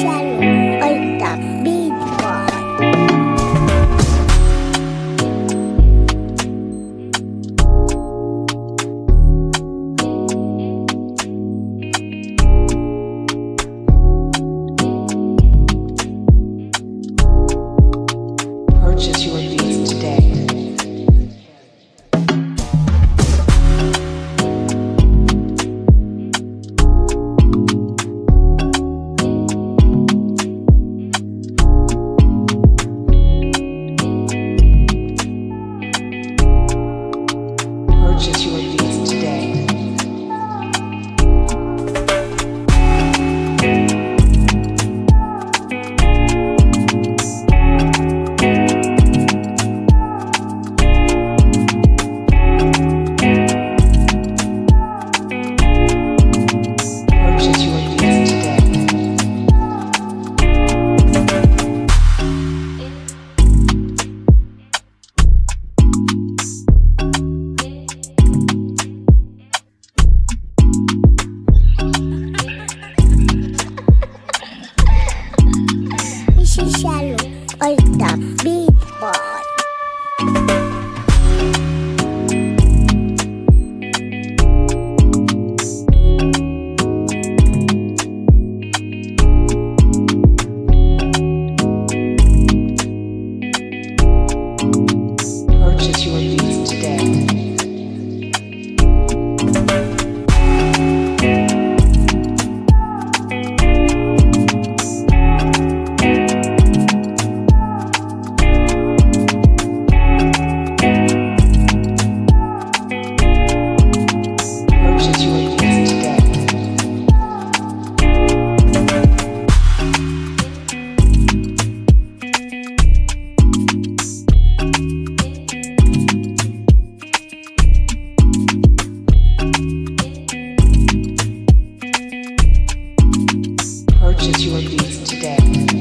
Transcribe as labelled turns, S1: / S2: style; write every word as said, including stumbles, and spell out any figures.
S1: Chalon on the beat board.
S2: Purchase your beats today. Purchase your beats today. Purchase your beats today.
S1: This is Chalon on the beat board.
S2: Purchase your beats today. Purchase your beats today. Purchase your beats today.